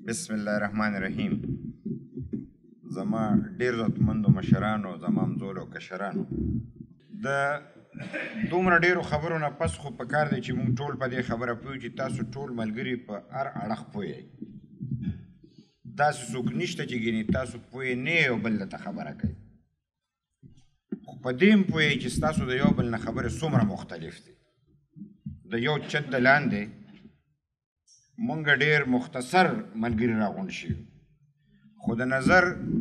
بسم الله الرحمن الرحیم. زما ډیر عزتمندو مشرانو، زما همزولو کشرانو، د دومره ډیرو خبرو نه پس خو پکار دی چې موږ ټول په دې خبره پوهیو چې تاسو ټول ملګري په هر اړخ پوهیئ. داسې څوک نشته چې ګینې تاسو پوهې نه یې یو بل ته خبره کوي، خو په دې هم پوهیئ چې ستاسو د یو بل نه خبرې څومره مختلف دي. د یو چت د لاندې مونږ ډیر مختصر ملګري راغونډ شوي، خو د نظر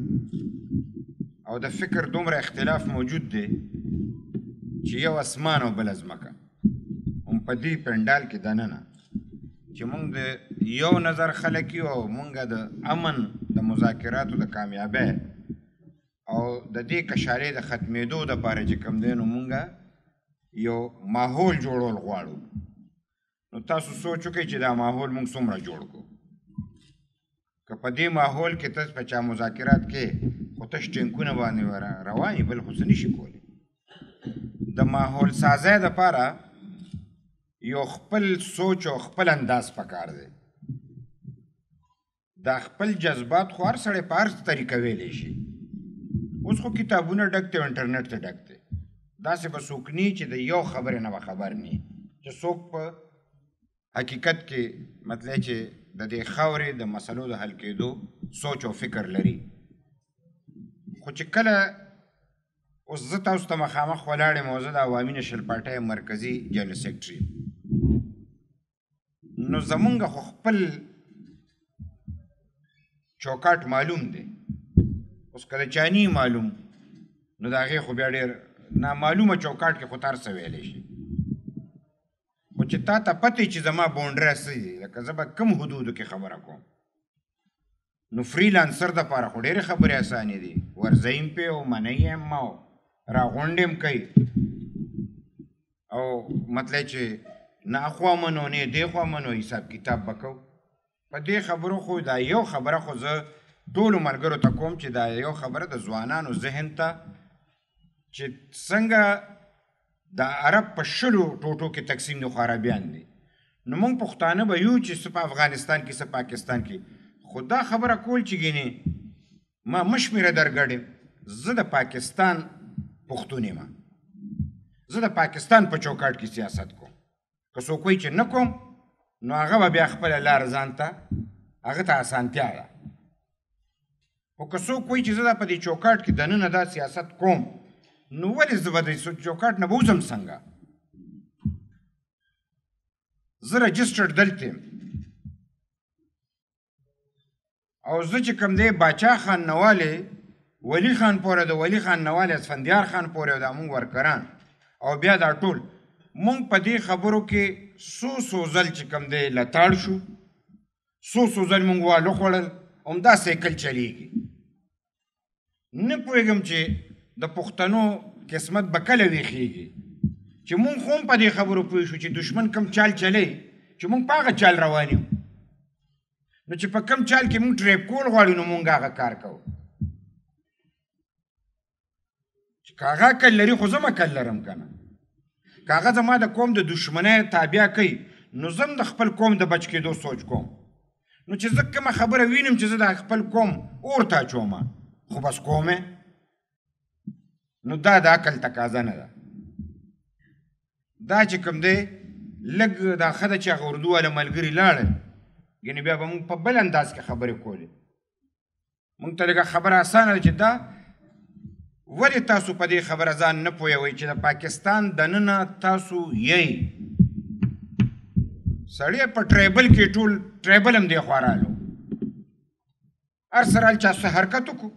او د فکر دومره اختلاف موجود دی چې یو اسمان او بله ځمکه. هم په دې پنډال کې دننه چې مونږ د یو نظر خلک یو، او مونږ د امن د مذاکراتو د کامیابۍ او د دې کشارې د ختمېدو دپاره چې کوم دی نو مونږ یو ماحول جوړول غواړو. نو تاسو سوچ وکئ چې دا ماحول موږ څومره جوړ کړو. که په دې ماحول کې ته په چا مذاکرات کې خو تش ټینکونه باندې روان یې، بل خو څه نشي کولی. د ماحول سازۍ دپاره یو خپل سوچ او خپل انداز پکار دی. دا خپل جذبات خو هر سړی په هر طریقه ویلی شي. اوس خو کتابونه ډک دی او انټرنیټ ته ډک دی. داسې به څوک نی چې د یو خبرې نه به خبر نی، چې څوک په حقیقت کې مطلب چې د دې خاورې د مسلو د حل کېدو سوچ او فکر لري. خو چې کله اوس زه تاسو ته مخامخ ولاړ یم او زه د عوامي نشل پارټۍ مرکزي جنرال سیکرټري، نو زمونږ خو خپل چوکاټ معلوم دی. اوس که د چا نی معلوم نو د هغې خو بیا ډېر نامعلومه چوکاټ کې خو ته هر څه ویلی شي. خو چې تا ته پته چې زما باونډرۍ څه دي، لکه زه به کوم حدودو کې خبره کوم، نو فریلانسر دپاره خو ډېرې خبرې اسانې دي. ورځئ هم پې او منئ هم ما او راغونډ هم کوي، او مطلب چې نه اخوا منو نه دې خوا منو، حساب کتاب به کوو. په دې خبرو خو دا یو خبره خو زه ټولو ملګرو ته کوم چې دا یو خبره د ځوانانو ذهن ته چې څنګه د عرب په شلو ټوټو کې تقسیم دي، خو عربیان دي. نو موږ پښتانه به یو چې څه په افغانستان کې څه پاکستان کې. خو دا خبره کول چې ګینې ما مشمېره درګډ یم، زه د پاکستان پښتون یم، زه د پاکستان په چوکاټ کې سیاست کوم. که څوک وایي چې نه کوم نو هغه به بیا خپله لاره ځان ته هغه ته اسانتیا ده. خو که څوک وایي چې زه دا په دې چوکاټ کې دننه دا سیاست کوم، نو ولې زه به د چوکاټ نه به وځم څنګه؟ زه رجسټرډ دلته یم، او زه چې کوم دی باچا خان نوالې ولی خان پورې، د ولی خان نوالې اسفندیار خان پورې، او دا مونږ ورکران او بیا دا ټول مونږ په دې خبرو کې څو ځل چې کوم دی لتاړ شو، څو ځل مونږ والو خوړل، همدا سایکل چلیږي. نه پوهېږم چې د پښتنو قسمت به کله ویښېږي چې مونږ خو هم په دې خبرو پوه شو چې دشمن کم چال چلی چې مونږ په هغه چال روان یو. نو چې په کم چال کې مونږ ټریپ کول غواړو نو مونږ هغه کار کوو. چې که هغه عقل لري خو زه هم عقل لرم که نه. که هغه زما د قوم د دشمنۍ تابع کوي نو زه هم د خپل قوم د بچ کېدو سوچ کوم. نو چې زه کومه خبره وینم چې زه د خپل قوم اور ته اچوم، خو بس کوم یې، نو دا د عقل تقاضا نه ده. دا چې کوم دی لږ دا ښه ده چې هغه اردو والا ملګري لاړل، یعنې بیا به مونږ په بل انداز کې خبرې کولې. مونږ ته لږه خبره اسانه ده چې دا ولې تاسو په دې خبره ځان نه پوهوئ چې د پاکستان دننه تاسو یئ. سړی په ټریبل کې ټول ټریبل هم دی خوا رالو، هر سره چا څه حرکت وکړو،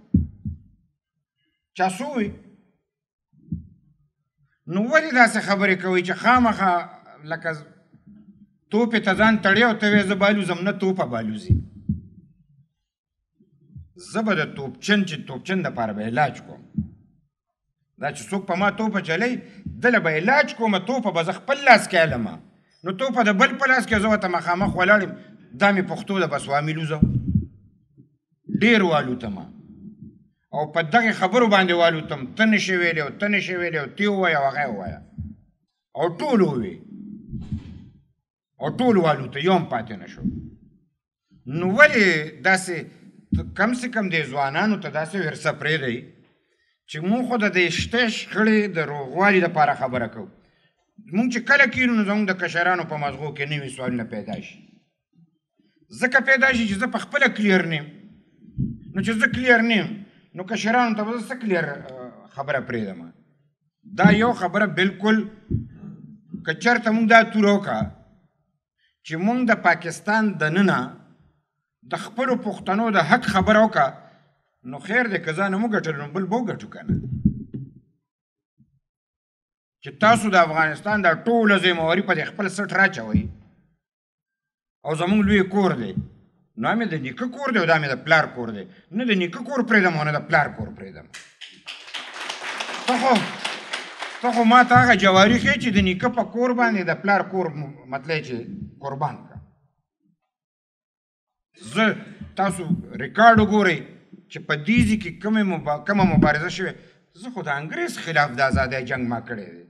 چا څه ووایي. نو ولې داسې خبرې کوئ چې خامخا لکه توپې ته ځان تړی او ته وایې زه بالوزم؟ نه، توپه بالوزي. زه به د توپچن چې توپچن دپاره به علاج کوم. دا چې څوک په ما توپه چلی دله به علاج کوم، توپه به زه خپل لاس کې علم، نو توپه د بل په لاس کې زه ورته مخامخ ولاړ یم. دا مې پښتو ده، بس وامي لوزم، ډېر والوتم او په دغې خبرو باندې والوتم. ته نشې ویلی او ته نشې ویلی او ته یې ووایه او هغه یې ووایه او ټول ووایي او ټول والوته، یو هم پاتې نه شو. نو ولې داسې کم سے کم د ځوانانو ته داسې ورسه پرېږدئ چې مونږ خو د دې شته شخړې د روغوالي دپاره خبره کوو. مونږ چې کله کینو نو زموږ د کشرانو په مغزو کې نوي سوالونه پیدا شي. ځکه پیدا شي چې زه په خپله کلیر نیم. نو چې زه کلیر نیم نو کشرانو ته به زه څه کلیر خبره پرېږدم. دا یو خبره بالکل که چېرته مونږ دا توره وکړه چې مونږ د پاکستان دننه د خپلو پښتنو د حق خبره وکړه نو خیر دی که ځان مو ګټل نو بل به وګټو که نه. چې تاسو د افغانستان دا ټوله ذمهواري په دې خپل سټ راچوئ او زموږ لوی کور دی نو مې د نیکه کور دی او دا مې د پلار کور دی. نه د نیکه کور پرېږدم او نه د پلار کور پرېږدم. ته خو ما ته هغه جواري ښیې چې د نیکه په کور باندې د پلار کور مطلب چې قربان کړه. زه تاسو ریکارډ وګورئ چې په دیزي کې کومه مبارزه شوې. زه خو د انګریز خلاف د ازادۍ جنګ ما کړی دی.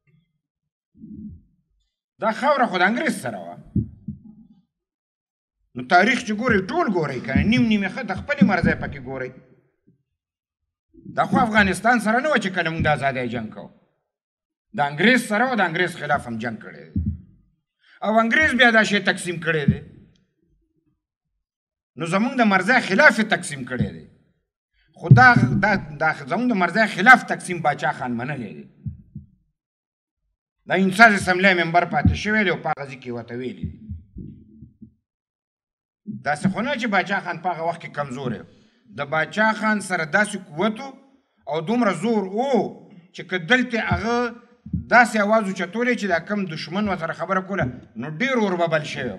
دا خاوره خو د انګریز سره وه. نو تاریخ چې ګورئ ټول ګورئ که نه نیم نیم د خپلې مرضۍ پکې ګورئ. دا خو افغانستان سره نه وه چې کله موږ د ازادۍ جنګ کوو. د انګریز سره و د انګریز خلاف هم جنګ کړی دی او انګریز بیا دا شی تقسیم کړی دی. نو زمونږ د مرضۍ خلاف یې تقسیم کړی دی. خو دا زمونږ د مرضۍ خلاف تقسیم باچا خان منلی دی. دا انساز اسمبلی ممبر پاتې شوی دی او په هغه ځای کې ورته ویلي دي. داسې خو نه چې باچا خان په هغه وخت کې کمزوری و. د باچا خان سره داسې قوت او دومره زور و چې که دلته هغه داسې اواز اوچتولی چې دا کم دشمن ورسره خبره کوله نو ډېر اور به بل شوی.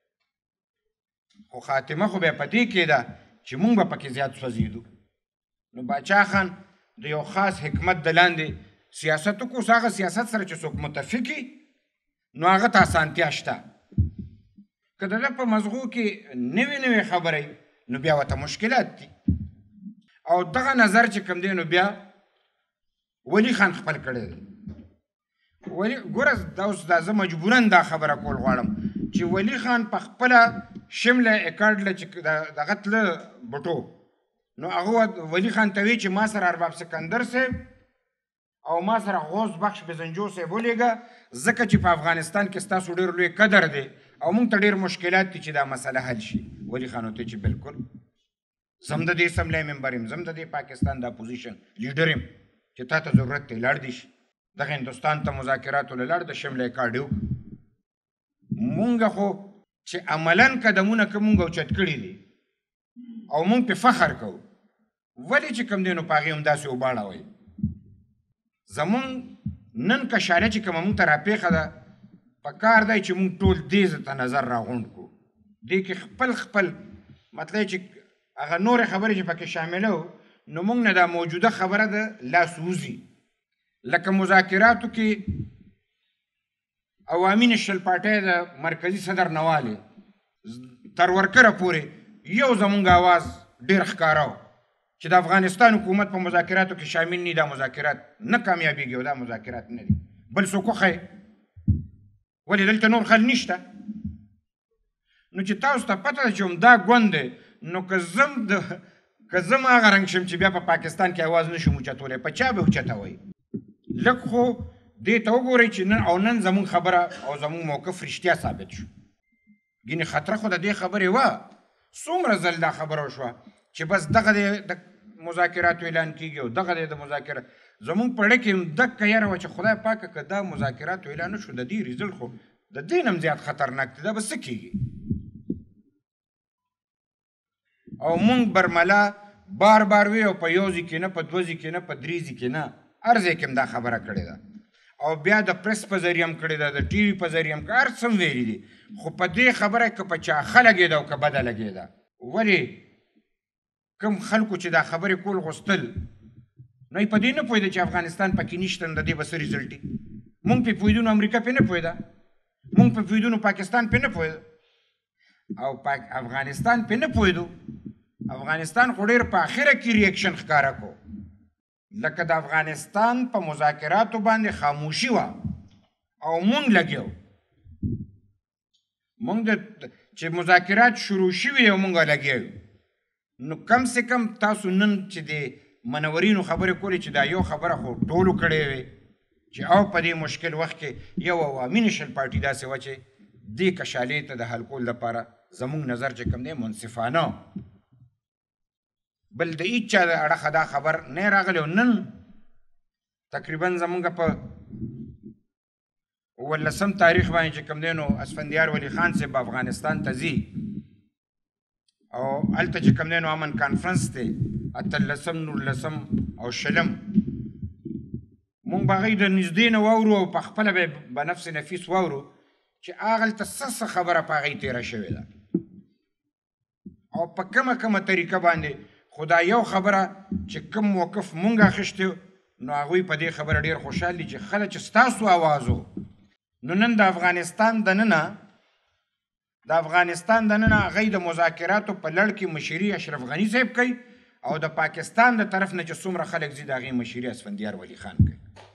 خو خاتمه خو بیا په دې کې ده چې مونږ به پکې زیات سوځېدو. نو باچا خان د یو خاص حکمت د لاندې سیاست وکړو. اوس هغه سیاست سره چې څوک متفق وي نو هغه ته اسانتیا شته. که د ده په مزغو کې نوې نوې خبرې نو بیا ورته مشکلات دي. او دغه نظر چې کوم دی نو بیا ولی خان خپل کړی دی. ګوره دا اوس دا زه مجبورا دا خبره کول غواړم چې ولی خان په خپله شمله اکاډله چې دغه تله بټو نو هغه ولی خان ته وی چې ما سره ارباب سکندر صاحب او ما سره غوث بخش بزنجو صاحب ولیږه ځکه چې په افغانستان کې ستاسو ډېر لوی قدر دی او موږ ته ډېر مشکلات دي چې دا مسله حل شي. ولی خان ورته چې بالکل زم د دې اسمبلی ممبر یم، زم د دې پاکستان د اپوزیشن لیډر یم چې تا ته ضرورت دی لاړ دي شي. دغه هندوستان ته مذاکراتو له لاړ د شمله اکاډ یې وکړو. مونږ خو چې عملاً قدمونه که مونږ اوچت کړي دي او مونږ پې فخر کوو ولې چې کوم دی نو په هغې همداسې وباړوئ. زمونږ نن کشاله چې کومه مونږ ته راپېښه ده په کار دی چې مونږ ټول دې ته نظر راغونډ کړو. دې کې خپل مطلب چې هغه نورې خبرې چې پکې شامله وو نو مونږ نه دا موجوده خبره ده لاس ووځي. لکه مذاکراتو کې عوامي نشل پارټۍ د مرکزي صدر نوالې تر ورکره پورې یو زمونږ اواز ډېر ښکاره و چې د افغانستان حکومت په مذاکراتو کې شامل نه دا مذاکرات نه کامیابېږي او دا مذاکرات نه دي. بل څوک وښیي ولې دلته نور خل نشته. نو چې تاسو ته پته ده چې همدا ګوند دی نو که زم هغه رنګ شم چې بیا په پاکستان کې اواز نشم اوچتولی په چا به اوچتوئ. لږ خو دې ته وګورئ چې نن زمونږ خبره او زمونږ موقف رښتیا ثابت شو. ګینې خطره خو د دې خبرې وه. څومره ځل دا خبره وشوه چې بس دغه دی د مذاکراتو اعلان کېږي او دغه دی د مذاکرات. زمونږ په ړه کې هم دقه یاره وه چې خدای پاکه که دا مذاکراتو اعلان نه شو د دې ریزلټ خو د دې نه هم زیات خطرناک دی. دا به څه کېږي؟ او مونږ برملا بار بار وی او په یو ځای کې نه په دوه ځای کې نه په درې ځای کې نه هر ځای کې هم دا خبره کړې ده او بیا د پریس په ذریعه هم کړې ده د ټي وي په ذریعه هم هر څه هم ویلي دي. خو په دې خبره که په چا ښه لګېده او که بده لګېده ولې کوم خلکو چې دا خبرې کول غوښتل نو په دې نه پوهېده چې افغانستان پکې نشته نو د دې به څه ریزلټ وي. مونږ پې پوهېدو نو امریکا پې نه پوهېده، مونږ پې پوهېدو نو پاکستان پې نه پوهېده او افغانستان پې نه پوهېدو. افغانستان خو ډېر په اخره کې ریاکشن ښکاره کو. لکه د افغانستان په مذاکراتو باندې خاموشي وه او مونږ لګیو. مونږ چې مذاکرات شروع شوي دي او موږ لګیا یو نو کم سے کم تاسو نن چې د منورینو خبرې کولې چې دا یو خبره خو ټولو کړې وې چې او په دې مشکل وخت کې یو عوامي نشل پارټي داسې وه چې دې کشالې ته د حل کولو لپاره زموږ نظر چې کوم دی منصفانه بل د هېڅ چا د اړخه دا خبر نه راغلی او نن تقریبا زموږ په 18 تاریخ باندې چې کوم دی نو اسفندیار ولی خان صاحب افغانستان ته ځي او هلته چې کوم دی نو امن کانفرنس دی 18 19 او 20 مونږ به هغوی د نږدې نه واورو او په خپله به بنفس نفیس واورو چې هغلته څه خبره په هغوی تېره شوې ده او په کومه طریقه باندې خو دا یو خبره چې کوم موقف مونږ اخیستی نو هغوی په دې خبره ډېر خوشحال دي چې ښه ده چې ستاسو اواز و نو نن د افغانستان دننه هغوی د مذاکراتو په لړ کې مشري اشرف غني صاحب کوي او د پاکستان د طرف نه چې څومره خلک ځي د هغې مشري اسفندیار ولی خان کوي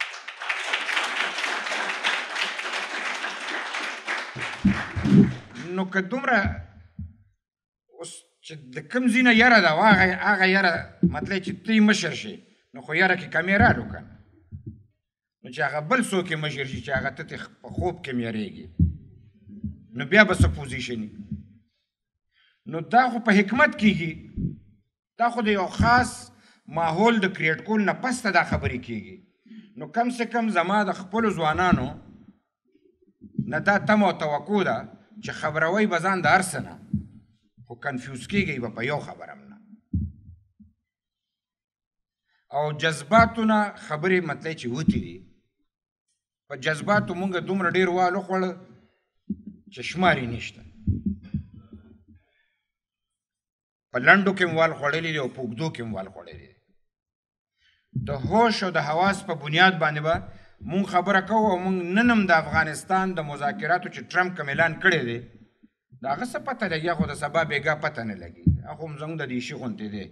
نو که دومره اوس چې د کوم ځای نه یره ده او هغه یره مطلب چې ته مشر شي نو خو یره کې کمې رالو که نه نو چې هغه بل څوک یې مشر شي چې هغه ته په خوب کې م یریږي نو بیا به څه پوزیشن نو دا خو په حکمت کېږي دا خو د یو خاص ماحول د کریټ کول نه پسته دا خبرې کېږي نو کم سے کم زما د خپلو ځوانانو نه دا تمه او توقع ده چې خبروئ به ځان د هر څه نه خو کنفیوز کېږئ به په یو خبره هم نه او جذباتو نه خبرې مطلب چې وتې دي په جذباتو مونږ دومره ډېر وال وخوړه چې شمار یې نشته په لنډو کې م وال خوړلی دی او په اوږدو کې م وال خوړلی دی د هوش او د حواس په بنیاد باندې به مونږ خبره کوو او مونږ نن هم د افغانستان د مذاکراتو چې ټرمپ کوم اعلان کړی دی د هغه څه پته لګي خو د سبا بېګا پته نه لګي هغه هم زموږ د دیشي غوندې دی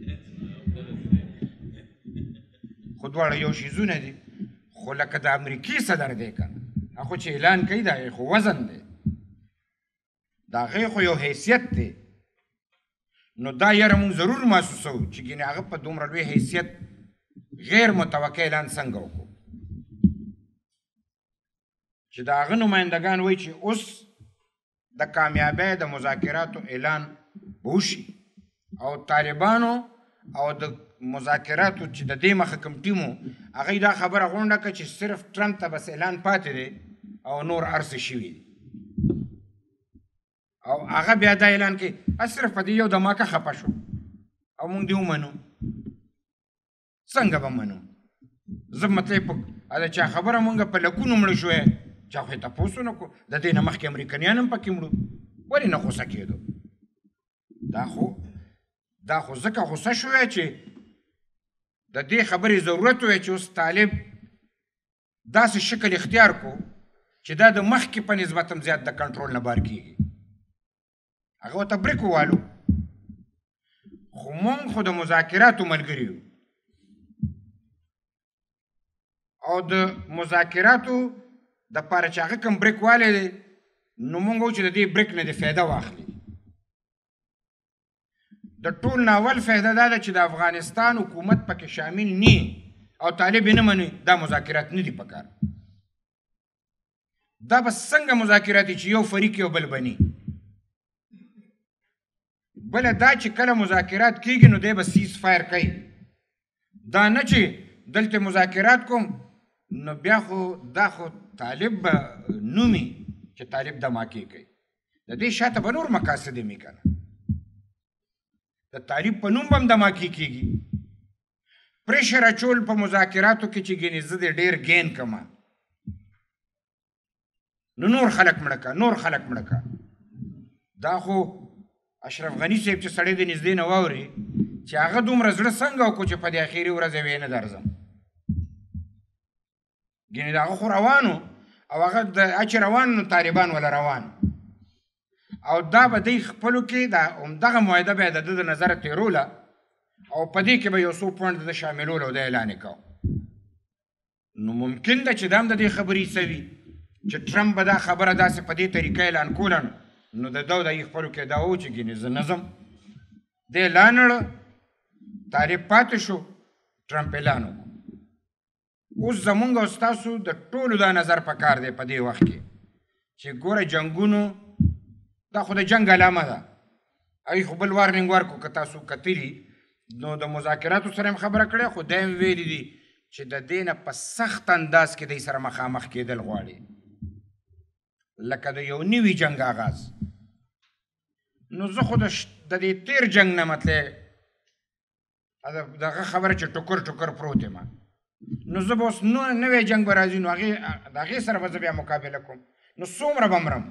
خو دواړه یو شیزونه دي خو لکه د امریکې صدر دی که نه هغه چې اعلان کوي د هغې خو وزن دی د هغې خو یو حیثیت دی نو دا یاره مونږ ضرور محسوسوو چې ګینې هغه په دومره لوی حیثیت غیر متوقع اعلان څنګه وکړو چې د هغه نمایندګان وایي چې اوس د کامیابۍ د مذاکراتو اعلان به وشي او طالبانو او د مذاکراتو چې د دې مخه کوم ټیم و هغوی دا خبره غونډه کړه چې صرف ټرمپ ته بس اعلان پاتې دی او نور هر څه شوي دي او هغه بیا دا اعلان کوي صرف په دې یو دماکه خفه شو او موږ دې ومنو څنګه به منو زه مطلب دا چا خبره مونږ په لکونو مړه شوی چا خو یې تپوس ونه کړو د دې نه مخکې امریکنیان هم پکې مړو ولې نه غوسه کېدو دا خو ځکه غوسه شوی چې د دې خبرې ضرورت وی چې اوس طالب داسې شکل اختیار کو چې دا د مخکې په نسبت هم زیات د کنټرول نه بار کېږي هغه ورته بریک ووالو خو مونږ خو د مذاکراتو ملګري یو او د مذاکراتو دپاره چې هغه کوم بریک والی دی نو مونږ وو چې د دې بریک نه دې فایده واخلي د ټول ناول فایده دا ده چې د افغانستان حکومت پکې شامل نی او طالب یې نه مني دا مذاکرات نه دي پکار دا به څنګه مذاکرات دي چې یو فریق یو بل بني بله دا چې کله مذاکرات کېږي نو دی به سیز فایر کوي دا نه چې دلته مذاکرات کوم نو بیا خو دا خو طالب به نومي چې طالب دماکې کوي د دې شاته به نور مقاصد یې که نه د طالب په نوم به هم دماکې کېږي پریشر اچول په مذاکراتو کې چې ګینې زه دې ډېر ګین کمه نو نور خلک مړه که دا خو اشرف غني صاحب چې سړی د نږدې نه واوري چې هغه دومره زړه څنګه وکړو چې په دې اخري ورځ یې نه درځم ګینې د هغه خو روانو او هغه د چې روان نو طالبان ولا روان او دا به دی خپلو کې همدغه معاهده به یې د ده د نظره تېروله او په دې کې به یو څو پوینټ د شاملول او د اعلان یې کو نو ممکن ده چې دا هم د دې خبرې څه وي چې ټرمپ به دا خبره داسې په دې طریقه اعلان کوله نو د ده او د یې خپلو کې دا و چې ګینې زه نه ځم دی لا نړه طالب پاتې شو ټرمپ اعلان وکړو اوس زمونږ او ستاسو د ټولو دا نظر پکار دی په دې وخت کې چې ګوره جنګونو دا خو د جنګ علامه ده هغوی خو بل وارننګ ورکړو که تاسو کتلي نو د مذاکراتو سره هم خبره کړې خو دا هم ویلي دي چې د دې نه په سخت انداز کې دوی سره مخامخ کېدل غواړي لکه د یو نوي جنګ آغاز نو زه خو د دې تیر جنګ نه مطلب دغه خبره چې ټوکر ټوکر پروت یم نو زه به اوس نوی جنګ به راځي نو د هغې سره به زه بیا مقابله کوم نو څومره به مرم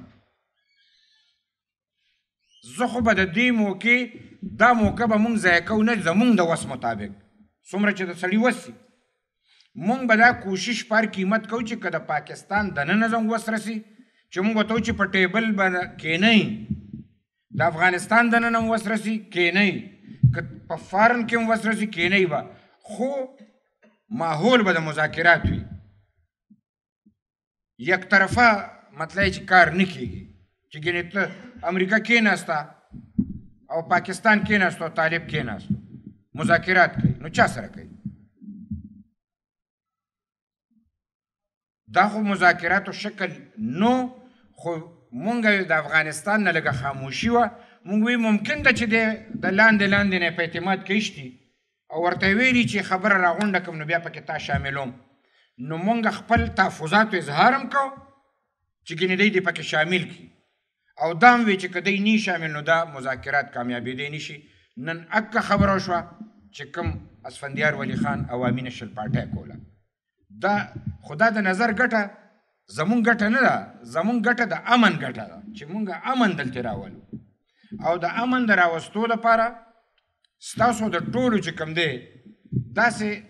زه خو به د دې موقع دا موقع به مونږ ضایع کوو نه زمونږ د وس مطابق څومره چې د سړي وس وي مونږ به دا کوشش پر قیمت کوو چې که د پاکستان دننه زموږ وس رسي چې مونږ ورته چې په ټیبل به کښېنئ د افغانستان دننه هم وس رسي کښېنئ که په فارن کې هم وس رسي کښېنئ به خو ماحول به د مذاکرات وي یک طرفه مطلب چې کار نه کېږي چې ګینې ته امریکا کېناسته او پاکستان کېناستو او طالب کېناستو مذاکرات کوي نو چا سره کوي دا خو مذاکراتو شکل نو خو مونږ د افغانستان نه لږه خاموشي وه مونږ وی ممکن ده چې د لاندې لاندې نه په اعتماد کېشتي او ورته ویلي چې خبره راغونډه کړم نو بیا پکې تا شاملوم نو مونږ خپل تحفظاتو اظهار هم کوو چې ګینې دی دې پکې شامل کړي او دا هم وی چې که دی نی شامل نو دا مذاکرات کامیابېدی نه شي نن اکه خبره وشوه چې کوم اسفندیار ولی خان عوامي نشل پارټۍ کوله دا خو دا د نظر ګټه زمونږ ګټه نه ده زمونږ ګټه د امن ګټه ده چې مونږ امن دلته راولو او د امن د راوستو لپاره ستاسو د ټولو چې کوم دی داسې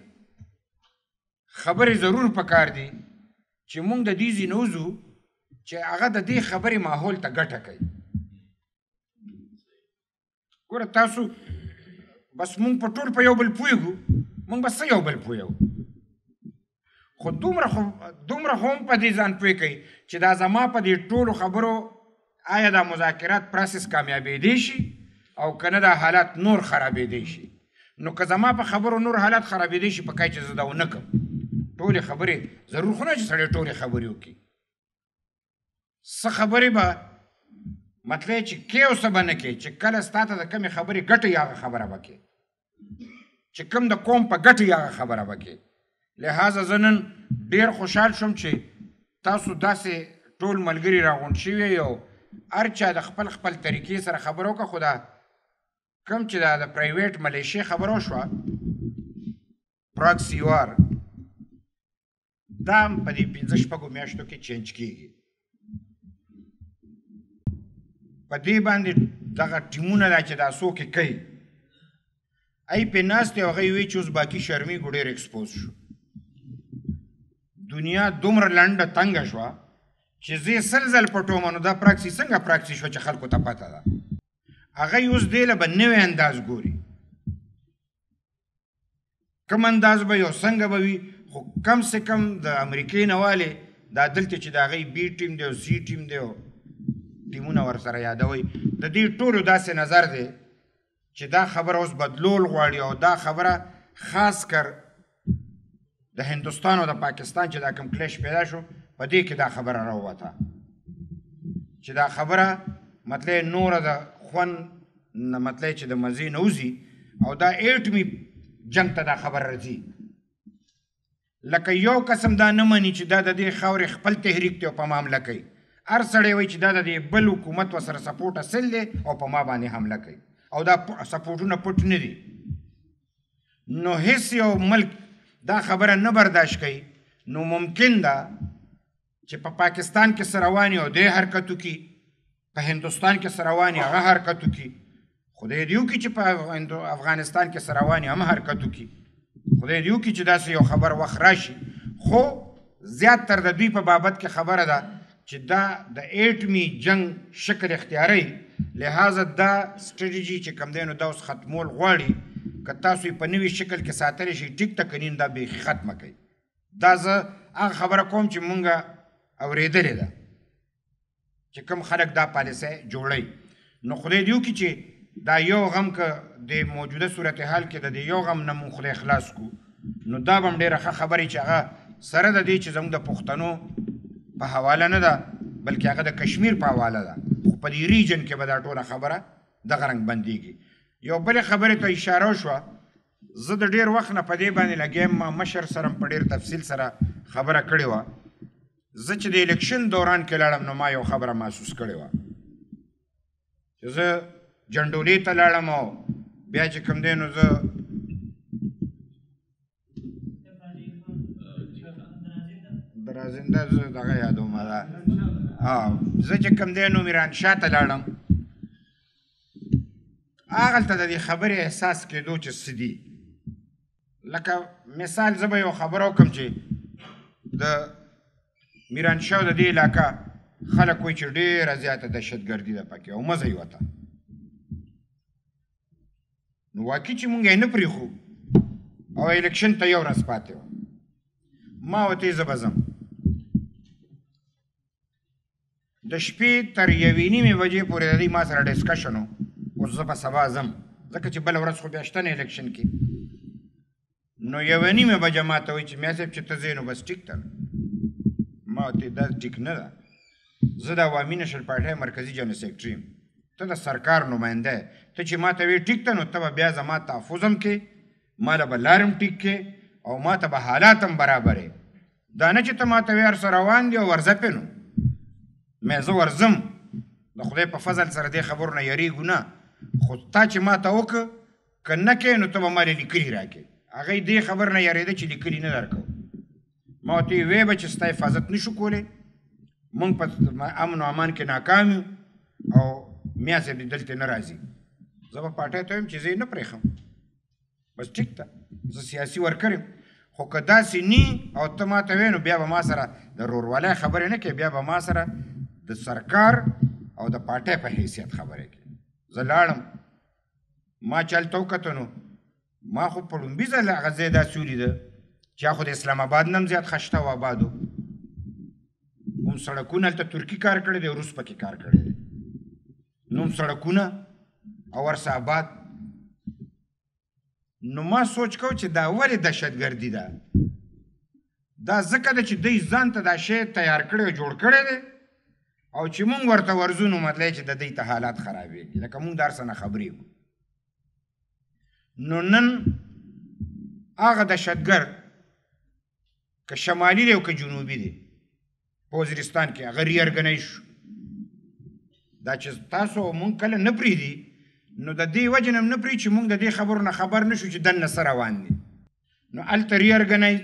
خبرې ضرور پکار دي چې مونږ د دې ځای نه وځو چې هغه د دې خبرې ماحول ته ګټه کوي ګوره تاسو بس مونږ په ټول په یو بل پوهېږو مونږ بس څه یو بل پوهېږو خو دومره خو هم په دې ځان پوه کوي چې دا زما په دې ټولو خبرو آیا دا مذاکرات پروسس کامیابېدی شي او که نه دا حالات نور خرابېدی شي نو که زما په خبرو نور حالات خرابېدی شي پکای چې زه دا ونه کړم ټولې خبرې ضرور خو نه چې سړی ټولې خبرې وکړي څه خبرې به مطلب چې کې او څه به نه کې چې کله ستا ته د کمې خبرې ګټه هغه خبره به کې چې کوم د قوم په ګټه هغه خبره به کې لہذا زه نن ډېر خوشحال شوم چې تاسو داسې ټول ملګري راغونډ شوي او هر چا د خپل خپل طریقې سره خبره وکړه خو دا کوم چې دا د پرایویټ ملیشې خبره وشوه پراکسي وار دا هم په دې 15 میاشتو کې چینج کېږي په دې باندې دغه ټیمونه دا چې دا څوک یې کوي ای پې ناست دی او هغوی وایي چې اوس باقي شرمیږو ډېر ایکسپوز شو دنیا دومره لنډه تنګه شوه چې زه یې 100 ځل پټوم نو دا پراکسي څنګه پراکسي شوه چې خلکو ته پته ده هغوی اوس دې له به نوی انداز ګوري کم انداز به یو څنګه به وي خو کم سے کم د امریکې نه والې دا دلته چې د هغوی بي ټیم دی او سی ټیم دی او ټیمونه ورسره یادوئ د دې ټولو داسې نظر دی چې دا خبره اوس بدلول غواړي او دا خبره خاص کر د هندوستان او د پاکستان چې دا کوم کلیش پیدا شو په دې کې دا خبره راووته چې دا خبره مطلب نوره د خوند نه مطلب چې د مزې نه وځي او دا ایټمي جنګ ته دا خبره راځي لکه یو قسم دا نه مني چې دا د دې خاورې خپل تحریک دی او په ما حمله کوي هر سړی وایي چې دا د دې بل حکومت ورسره سپورټ اصل دی او په ما باندې حمله کوي او دا سپورټونه پټ نه دي نو هیڅ یو ملک دا خبره نه برداشت کوي نو ممکن ده چې په پاکستان کې څه روان او دی حرکت وکړي په هندوستان کې څه روان هغه حرکت وکړي خدای دې وکړي چې په افغانستان کې څه روان هم حرکت وکړي خدای دې وکړي چې داسې یو خبر وخت راشي خو زیات تر د دوی په بابت کې خبره ده چې دا د ایټمي جنګ شکل اختیاري لہذا دا سټریټجي چې کوم دی نو دا اوس ختمول غواړي که تاسو یې په نوي شکل کې ساتلی شئ ټیک ته که دا بیخي ختمه کوي دا زه هغه خبره کوم چې مونږ اورېدلې ده چې کوم خلک دا پالیسۍ جوړوي. نو خدای دې وکړي چې دا یو غم که د موجوده صورتحال کې د دې یو غم نه مونږ خدای خلاص کړو، نو دا به هم ډېره ښه خبرې چې هغه سره د دې چې زموږ د پښتنو په حواله نه ده بلکې هغه د کشمیر په حواله ده، خو په دې ریجن کې به دا ټوله خبره دغه رنګ بندېږي. یو بلې خبرې ته اشاره وشوه، زه د ډېر وخت نه په دې باندې لګیا یم، ما مشر سره په ډېر تفصیل سره خبره کړې وه. زه چې د الیکشن دوران کې لاړم نو ما یو خبره محسوس کړې وه چې زه جنډولې ته لاړم او بیا چې کوم دی نو زه درازنده زه دغه یادوم ده زه چې کوم دی نو میرانشاه ته لاړم، هغلته د دې خبرې احساس کېدو چې څه دي. لکه مثال زه به یو خبره وکړم چې د میرانشاه د دې علاقه خلک وایي چې ډېره زیاته دهشتګردي ده پکې او مزه یې وته، نو واقعي چې مونږ یې نه پرېښو او الیکشن ته یو ورځ پاتې وه، ما ورته زه به ځم د شپې تر 1:30 بجې پورې د دې ما سره ډسکشن و، اوس زه به سبا ځم ځکه چې بله ورځ خو بیا شته نه الیکشن کې. نو 1:30 بجه ما ته وایي چې میا صاحب چې ته ځې نو بس ټیک ته. ما ورته دا ټیک نه ده، زه د عوامي نشل پارټۍ مرکزي جنرال سیکرټري یم، ته د سرکار نماینده یې، ته چې ما ته وایې ټیک ته نو ته به بیا زما تحفظ هم کې، ما له به لار هم ټیک کې او ما ته به حالات هم برابر یې. دا نه چې ته ما ته وایې هر څه روان دي او ورځه پې نو مې زه ورځم، د خدای په فضل سره دې خبرو نه یریږو نه، خو تا چې ما ته وکړه که نه کې نو ته به ما له لیکلي راکړې. هغه یې دې خبر نه یارېده چې لیکلي نه درکوو. ما ورته ویې به چې ستا حفاظت نه شو کولی، مونږ په امن و امان کې ناکام یو او میا صاحب دې دلته نه راځي. زه به پارټۍ ته وایم چې زه یې نه پرېښم، بس ټیک ده، زه سیاسي ورکر یم، خو که داسې نی او ته ما ته وایې نو بیا به ما سره د ورورولۍ خبرې نه کوې، بیا به ما سره د سرکار او د پارټۍ په حیثیت خبرې کوې. زه لاړم، ما چې هلته وکته نو ما خو په لومبي ځل هغه ځای داسې ولیده چې خو د اسلام آباد نه هم زیات خشته و آباد و، هم سړکونه هلته ترکي کار کړی دی، روس پکې کار کړی دی، نو هم سړکونه او ورسه آباد. نو ما سوچ کو چې دا ولې دهشتګردي ده؟ دا ځکه ده چې دوی ځان ته دا شی تیار کړی او جوړ کړی دی او چې مونږ ورته ورځو نو مطلب چې د دوی ته حالات خرابېږي، لکه مونږ د هر څه نه خبرې یو. نو نن هغه دهشتګرد که شمالي دی او که جنوبي دی په وزیرستان کې هغه ری ارګنایز شو. دا چې تاسو مونږ کله نه پرېږدي نو د دې وجې نه هم نه پرېږدي چې مونږ د دې خبرو نه خبر نه شو چې دننه څه روان دي. نو هلته ری ارګنایز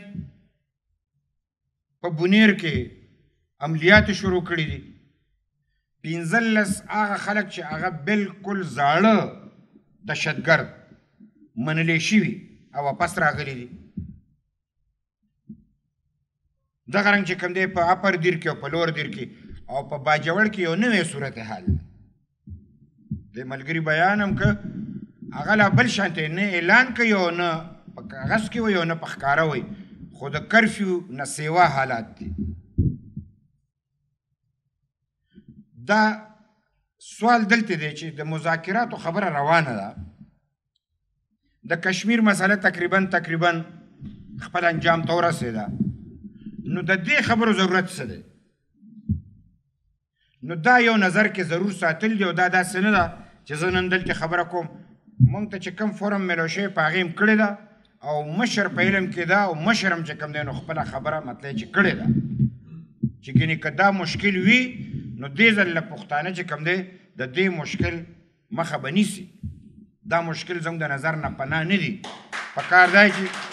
په بونیر کې عملیات شروع کړي دي. 15 هغه خلک چې هغه بلکل زاړه دهشتګرد منلی شوي او واپس راغلي دي. دغه رنګ چې کوم دی په اپر دیر کې او په لور دیر کې او په باجوړ کې یو نوی صورتحال د ملګري بیان هم که هغه لا بل شانتې نه اعلان کوي او نه په کاغذ کې وایي او نه په ښکاره وایي، خو د کرفیو نه سیوا حالات دي. دا سوال دلته دی چې د مذاکراتو خبره روانه ده، د کشمیر مسله تقریبا خپل انجام ته ورسېده، نو د دې خبرو ضرورت څه دی؟ نو دا یو نظر کې ضرور ساتل دی او دا داسې نه ده چې زه نن دلته خبره کوم. مونږ ته چې کوم فورم میلو شوی په هغې هم کړې ده او مشر په علم کې ده او مشر هم چې کوم دی نو خپله خبره مطلب چې کړې ده چې ګینې که دا مشکل وي نو دې ځل له پښتانه چې کوم دی د دې مشکل مخه به نیسي. دا مشکل زموږ د نظر نه پناه نه دي. پکار دی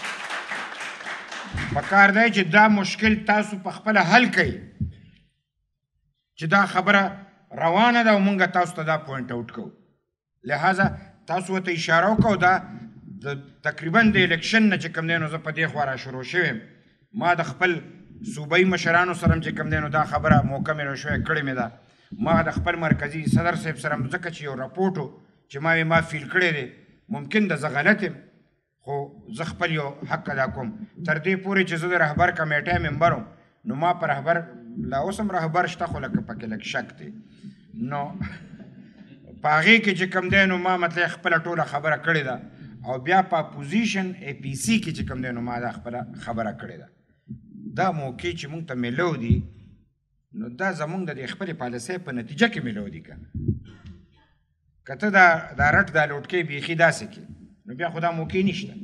چې دا مشکل تاسو په خپله حل کوئ چې دا خبره روانه ده او مونږ تاسو ته دا پوینټ آوټ کوو. لہذا تاسو ورته اشاره وکړو. دا د تقریبا د الیکشن نه چې کوم دی نو زه په دې خوا را شروع شوی یم. ما د خپل صوبایي مشرانو سره چې کوم دی نو دا خبره موقع مې شوی کړې مې ده. ما د خپل مرکزي صدر صاحب سره ځکه چې یو راپورټ و چې ما فیل کړی دی، ممکن ده زه غلط یم خو زه خپل یو حق ادا کوم. تر دې پورې چې زه د رهبر کمیټۍ ممبر وم نو ما په رهبر لا اوس هم رهبر شته خو لکه پکې لږ شک دی نو په هغې کې چې کوم دی نو ما مطلب خپله ټوله خبره کړې ده او بیا په اپوزیشن اے پی سی کې چې کوم دی نو ما دا خپله خبره کړې ده دا موقع چې موږ ته میلو دي نو دا زموږ د دې خپلې پالیسۍ په نتیجه کې میلو دي که نه که ته دا رټ دا لوټکۍ بیخي داسې کې نو بیا خو دا موقع نشته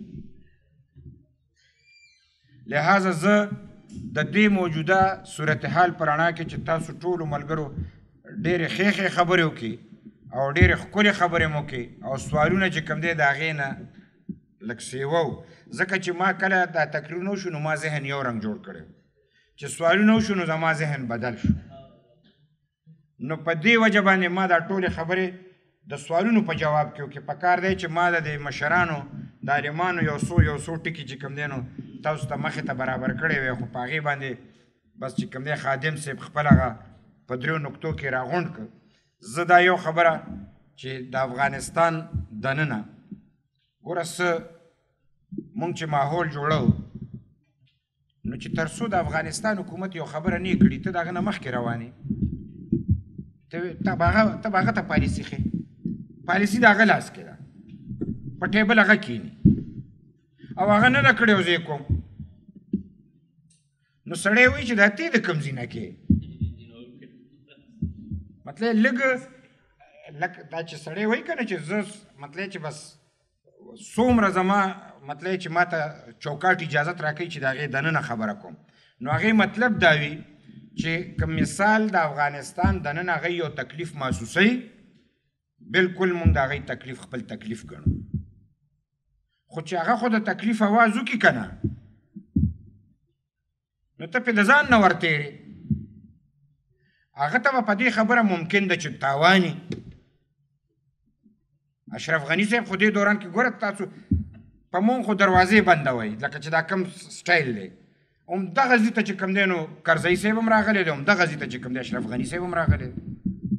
لہذا زه د دې موجوده صورتحال په رڼا کې چې تاسو ټولو ملګرو ډېرې ښې خبرې وکړي او ډېرې ښکلې خبرې مو وکړي او سوالونه چې کوم دی د هغې نه لږ سیوه و ځکه چې ما کله دا تقریرونه وشو نو ما ذهن یو رنګ جوړ کړی چې سوالونه وشو نو زما ذهن بدل شو نو په دې وجه باندې ما دا ټولې خبرې د سوالونو په جواب کې وکړي پکار دی چې ما د مشرانو د عالمانو یو څو ټکي چې کوم دی نو تاسو ته مخې ته برابر کړی وی خو په هغې باندې بس چې کوم دی خادم صاحب خپل هغه په دریو نقطو کې راغونډ کړ زه دا یو خبره چې د افغانستان دننه ګوره څه مونږ چې ماحول جوړو نو چې تر څو د افغانستان حکومت یو خبره نه کړي ته د هغه نه مخکې روانې ته به هغه ته پالیسي ښې پالیسي د هغه لاس کې ده په ټیبل هغه کښېني او هغه نه ده کړې او زه یې کوم نو سړی وایي چې دا ته د کوم ځای نه کې مطلب لږ دا چې سړی وایي که نه چې زه مطلب چې بس څومره زما مطلب چې ما ته چوکاټ اجازت راکوي چې د هغې دننه خبره کوم نو هغې مطلب دا وي چې که مثال د افغانستان دننه هغوی یو تکلیف محسوسوي بلکل مونږ د هغوی تکلیف خپل تکلیف ګڼو خو چې هغه خو د تکلیف اواز وکړي که نه نو ته پې د ځان نه ورتېرې هغه ته به په دې خبره ممکن ده چې تاواني اشرف غني صاحب خو دې دوران کې ګوره تاسو په مونږ خو دروازې بندوئ لکه چې دا کم سټایل دی همدغه ځای ته چې کوم دی نو کرزی صاحب هم راغلی دی همدغه ځای ته چې کوم دی اشرف غني صاحب هم راغلی دی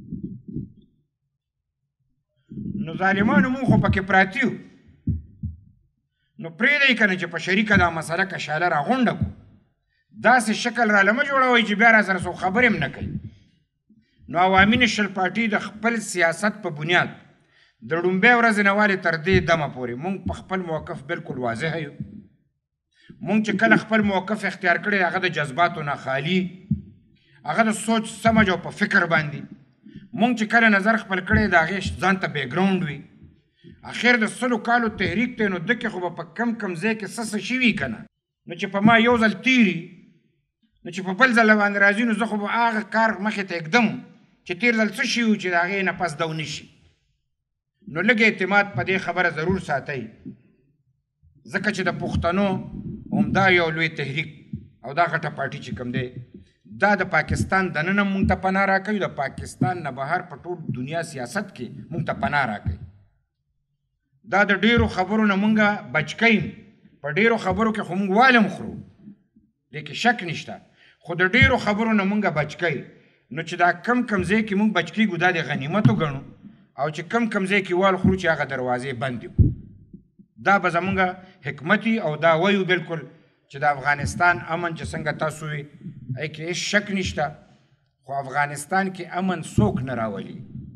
نو ظالمانو مونږ خو پکې پراته یو نو پرېږدئ که نه چې په شریکه دا مسله کشاله راغونډه کړو داسې شکل راله مه جوړوئ چې بیا را سره څوک خبرې هم نه کوي نو عوامي نشل پارټي د خپل سیاست په بنیاد د ډومبۍ ورځې نه والې تر دې دمه پورې مونږ په خپل موقف بالکل واضح یو مونږ چې کله خپل موقف اختیار کړی هغه د جذباتو نه خالي هغه د سوچ سمج او په فکر باندې مونږ چې کله نظر خپل کړی د هغې ځان ته بیکګراونډ وي اخر د 100 کالو تحریک دی نو دکې خو به په کم ځای کې څه شوي که نه نو چې په ما یو ځل تیري نو چې په بل ځل باندې راځي نو زه خو به هغه کار مخې ته ږدم چې تیر ځل څه شي و چې د هغې نه پس دو نشي نو لږ اعتماد په دې خبره ضرور ساتئ ځکه چې د پښتنو همدا یو لوی تحریک او دا غټه پارټي چې کوم دی دا د پاکستان دننه مونږ ته پناه راکوي د پاکستان نه بهر په ټول دنیا سیاست کې مونږ ته پناه راکوي دا د ډیرو خبرو نه مونږه بچ کوي په ډیرو خبرو کې خو مونږ والم خورو دې کې شک نشته خو د ډیرو خبرو نه مونږه بچ کوي نو چې دا کم ځای کې مونږ بچ کېږو دا د غنیمت وګڼو او چې کم ځای کې وال خورو چې هغه دروازې بندې کړو دا به زمونږ حکمت او دا وایو بالکل چې د افغانستان امن چې څنګه تاسو وي هغې کې هېڅ شک نشته خو افغانستان کې امن څوک نه راولي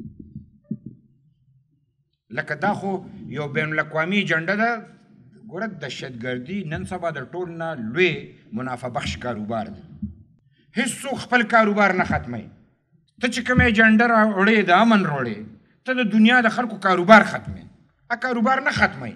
لکه دا خو یو بین الاقوامي ایجنډه ده ګوره دهشتګردي نن سبا د ټول نه لوی منافع بخش کاروبار دی هېڅوک خپل کاروبار نه ختموي ته چې کوم ایجنډه راوړې د امن راوړې ته د دنیا د خلکو کاروبار ختموي کاروبار نه ختموي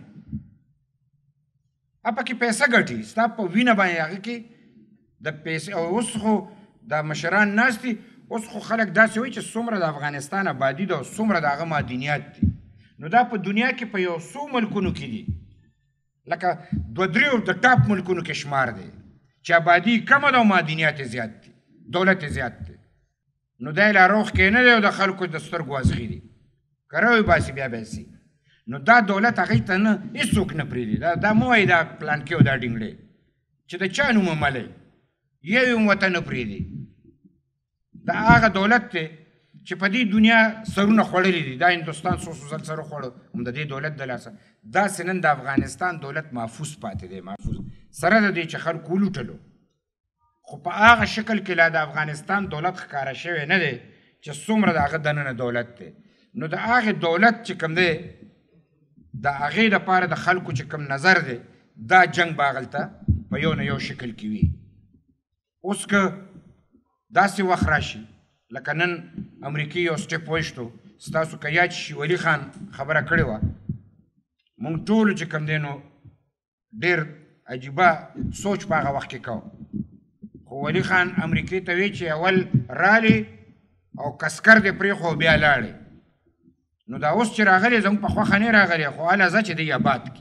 پکې پیسه ګټي ستا په وینه باندې هغه کې د پیسې او اوس خو د مشران ناست دي اوس خو خلک داسې وایي چې څومره د افغانستان آبادي ده او څومره د هغه معدنیات دي نو دا په دنیا کې په یو څو ملکونو کې دي لکه 2-3 د ټاپ ملکونو کې شمار دی چې آبادي کمه ده او معدنیات زیات دي دولت زیات دی نو دا یې لا روغ کې نه دی او د خلکو د سترګو ازغي دي که راوي باسي بیا باسي نو دا دولت هغې ته نه هېڅوک نه پرېږدي دا مه وایي دا پلانکې او دا ډینګړی چې د چا نوم عملی یو یې هم ورته نه پرېږدي دا هغه دولت دی چې په دې دنیا سرونه خوړلي دي دا هندوستان څو ځل سره خوړو هم د دې دولت د لاسه داسې نن د افغانستان دولت محفوظ پاتې دی محفوظ سره د دې چې خلکو ولوټلو خو په هغه شکل کې لا د افغانستان دولت ښکاره شوی نه دی چې څومره د هغه دننه دولت دی. نو د هغې دولت چې کوم دی د هغې دپاره د خلکو چې کوم نظر دی دا جنګ به هغلته په یو نه یو شکل کې وي. اوس که داسې وخت راشي لکه نن امریکې یو سټپ ویشتو، ستاسو که یاد شي ولی خان خبره کړې وه، مونږ ټولو چې کوم دی نو ډېر عجیبه سوچ په هغه وخت کې کوو. خو ولی خان امریکې ته وی چې اول رالې او کسکر دې پرېښو بیا لاړې. نو دا اوس چې راغلی زموږ په خوښه نه راغلی، خو هله ځه چې دی آباد کړي،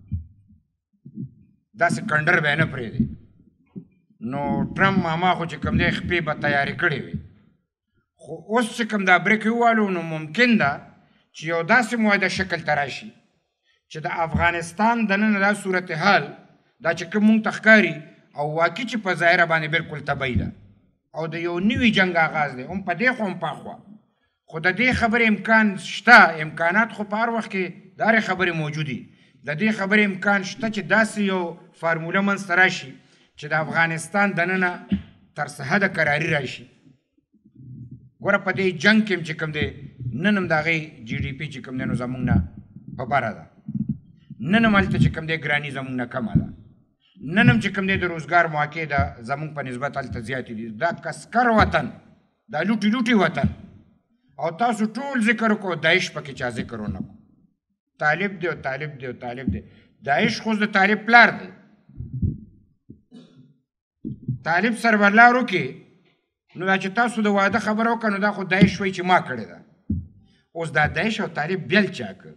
داسې کنډر به یې نه پرېږدي. نو ټرمپ ماما خو چې کوم دی خپې به تیارې کړې وي. خو اوس چې کوم دا بریک ووالو نو ممکن ده چې یو داسې معاهده شکل ته راشي چې د افغانستان دننه دا صورتحال دا چې کوم مونږ ته ښکاري او واقعي چې په ظاهره باندې بلکل طبیعي ده او د یو نوي جنګ آغاز دی، هم په دې خوا هم په خوا. خو د دې خبرې امکان شته، امکانات خو په هر وخت کې د هرې خبرې موجودي. د دې خبرې امکان شته چې داسې یو فارموله منځته راشي چې د افغانستان دننه تر سرحده کراري راشي. ګوره په دې جنګ کې چې کوم دی نن هم د هغې جي ډي پي چې کوم دی نو زموږ نه په بره ده، نن هم هلته چې کوم دی ګراني زموږ نه کمه ده، نن هم چې کوم دی د روزګار مواقع ده زموږ په نسبت هلته زیاتې دي. دا کسکر وطن، دا لوټي لوټي وطن، او تاسو ټول ذکر وکړو داعش پکې چا ذکر ونه کړو. طالب دی او طالب دی او طالب دی. داعش خو د طالب پلار دی. طالب سربرلار وکړي نو دا چې تاسو د واده خبره وکړه نو دا خو داعش وایي چې ما کړې ده. اوس دا داعش او طالب بیل چا کړ؟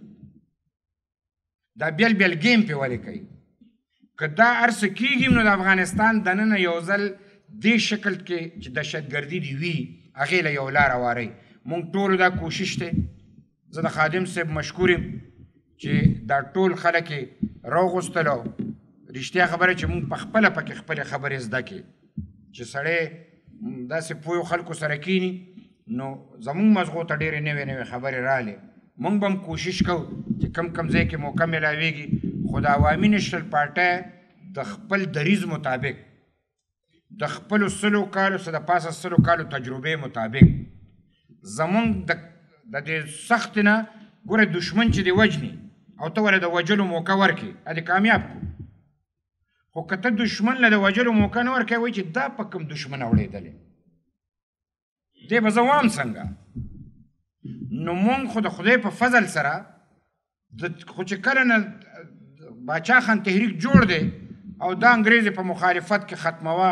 دا بیل بیل ګیم پې ولې کوي؟ که دا هر څه کېږي نو د افغانستان دننه یو ځل دې شکل کې چې دهشتګردي دې وي هغې له یو لاره وارئ. مونږ ټولو دا کوشش دی. زه د خادم صاحب مشکور یم چې دا ټول خلک یې راوغوستل او رښتیا خبره چې مونږ په خپله پکې خپلې خبرې زده کړې چې سړی داسې پوهو خلکو سره کینی نو زمونږ مزغو ته ډېرې نوې نوې خبرې رالې. مونږ به هم کوشش کوو چې کم کم ځای کې موقع میلاویږي خو د عوامي نیشنل پارټۍ د خپل دریځ مطابق د خپلو 100 کالو څه د پاسه 100 کالو تجربې مطابق زمونږ د دې سخت نه ګوره دشمن چې دی وجني او ته ورله د وجلو موقع ورکړي ادې کامیاب کړو. خو که ته دشمن له د وجلو موقع نه ورکوې وایي چې دا په کوم دشمن اوړېدلې دی به زه وایم څنګه. نو مونږ خو د خدای په فضل سره خو چې کله نه باچا خان تحریک جوړ دی او دا انګریز په مخالفت کې ختموه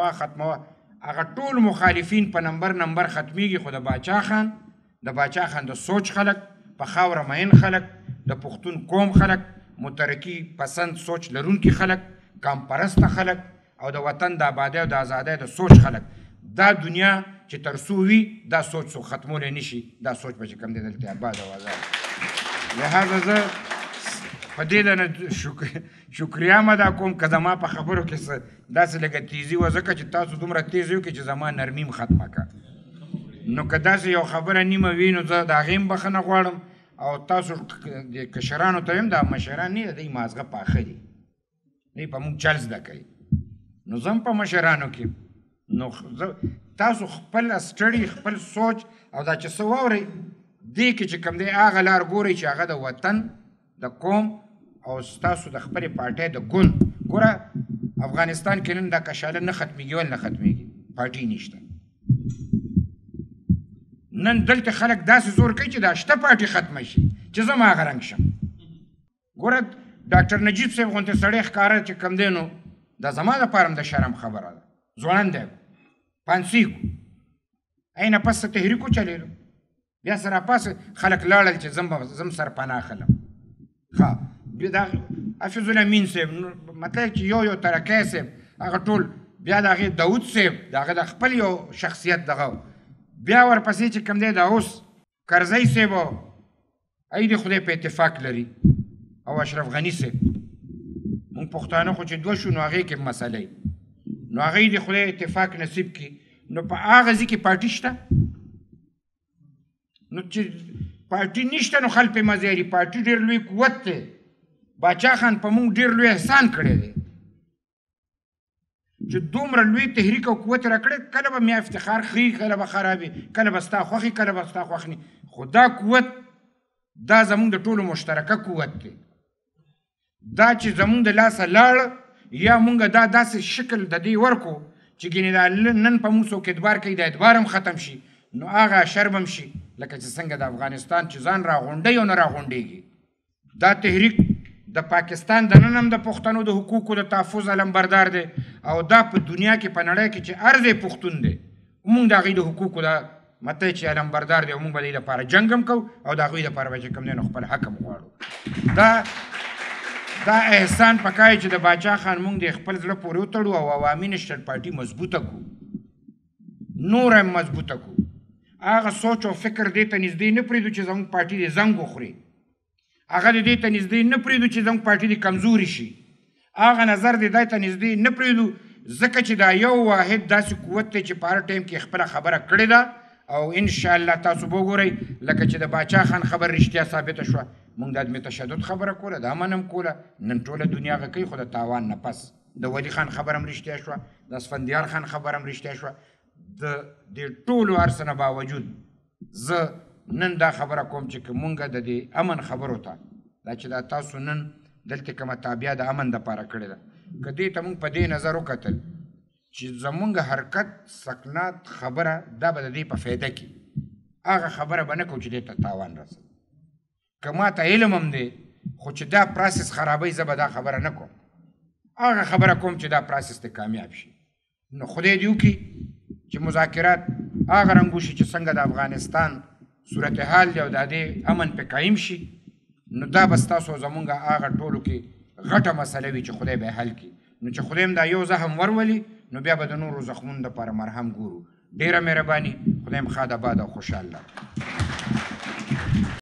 هغه ټول مخالفین په نمبر ختمیږي. خو د باچا خان د سوچ خلک، په خاوره مین خلک، د پښتون قوم خلک، مترقي پسند سوچ لرونکي خلک، کام پرسته خلک او د وطن د آبادۍ او د ازادۍ د سوچ خلک، دا دنیا چې تر څو وي دا سوچ څوک ختمولی نه شي. دا سوچ به چې کوم دی دلته آباد او آزاد. لهذا زه په دې نه شکریه مده کوم که زما په خبرو کې داسې لږه تیزي وه ځکه چې تاسو دومره تیز یو کې چې زما نرمي م ختمه کړه. نو که داسې یو خبره نیمه وي نو زه د هغې م بخښنه غواړم او تاسو د کشرانو ته ویم دا مشران نه دی مازغه پاخه دي دی په مونږ چل زده کوي. نو زه هم په مشرانو کې نو تاسو خپل سټډي خپل سوچ او دا چې څه واورئ دې کې چې کوم دی هغه لار ګورئ چې هغه د وطن د قوم او ستاسو د خپلې پارټۍ د ګوند. ګوره افغانستان کې نن دا کشاله نه ختمیږي ولې نه ختمیږي؟ پارټۍ نشته. نن دلته خلک داسې زور کوي چې دا شته پارټۍ ختمه شي چې زه هم هغه رنګ شم. ګوره ډاکټر نجیب صاحب غوندې سړی ښکاره چې کوم دی نو دا زما دپاره هم د شرم خبره ده. ځوړند دی پانسي کړو اینه پس تحریک وچلېدو بیا سره پاسه خلک لاړل چې زم سر پناه خلم. ښه دا حافظ الامین صاحب مطلب چې یو ترکی صاحب هغه ټول بیا د هغې داود صاحب د هغه د خپل یو شخصیت دغه بیا ورپسې چې کوم دی دا اوس کرزی صاحب ای د خدای په اتفاق لري او اشرف غني صاحب مونږ پښتانه خو چې دوه شو نو هغې کې مسله نو هغې د خدای اتفاق نصیب کړي. نو په هغه ځای کې پارټي شته نو چې پارټي نشته نو خلک پې مزه لري. پارټي ډېر لوی قوت دی. باچا خان په مونږ ډېر لوی احسان کړی دی. چې دومره لوی تحریک او قوت راکړی، کله به میا افتخار ښي، کله به خرابي، کله به ستا خوښي، کله به ستا خوښ نه. خو دا قوت دا زمونږ د ټولو مشترکه قوت دی. دا چې زمونږ د لاسه لاړ یا مونږ دا داسې شکل د دې ورکو چې ګینې دا نن په موږ څوک اعتبار کوي، دا اعتبار هم ختم شي، نو هغه شرم هم شي لکه چې څنګه د افغانستان چې ځان راغونډوي او نه راغونډېږي. دا تحریک د پاکستان د نن هم د پښتنو د حقوقو د تحفظ علمبردار دی او دا په دنیا کې په نړۍ کې چې هر ځای پښتون دی، مونږ د هغوی د حقوقو د مطلب چې علمبردار دی او مونږ به د دې لپاره جنګ هم کوو او د هغوی لپاره به چې کوم دی نو خپل حق هم غواړو. دا احسان پکای چې د باچا خان مونږ د خپل زړه پورې وتړو او عوامي نېشنل پارټي مضبوطه کړو، نور هم مضبوطه کړو. هغه سوچ او فکر دې ته نږدې نه پرېږدو چې زموږ پارټي دې زنګ وخوري، هغه دې ته نږدې نه پرېږدو چې زموږ پارټي دې کمزوري شي، هغه نظر دې ته نږدې نه پرېږدو ځکه چې دا یو واحد داسې قوت دی چې په هر ټایم کې خپله خبره کړې ده او انشاءالله تاسو به وګورئ لکه چې د باچا خان خبر رښتیا ثابته شوه. مونږ د عدم تشدد خبره کوله، د امن هم کوله، نن ټوله دنیا هغه کوي، خو د تاوان نه پس. د ولی خان خبر هم رښتیا شوه، د اسفندیار خان خبر هم رښتیا شوه. د دې ټولو هر څه نه باوجود زه نن دا خبره کوم چې که مونږ د دې امن خبرو ته دا چې دا تاسو نن دلته کومه تابعه د امن دپاره کړې ده، که دې ته مونږ په دې نظر وکتل چې زمونږ حرکت سکنات خبره دا به د دې په فایده کې هغه خبره به نه کوو چې دې ته تاوان رسوي. که ما ته علم هم دی خو چې دا پراسس خرابوي زه به دا خبره نه کوم، هغه خبره کوم چې دا پراسس ته کامیاب شي. نو خدای دې وکړي چې مذاکرات هغه رنګ وشي چې څنګه د افغانستان صورتحال دی او د دې امن پې قایم شي، نو دا به ستاسو زمونږ هغه ټولو کې غټه مسله وي چې خدای به یې حل کړي. نو چې خدای هم دا یو زخم ورولي نو بیا به د نورو زخمونو دپاره مرهم ګورو. ډېره مهرباني، خدای هم ښاد آباد او خوشحاله.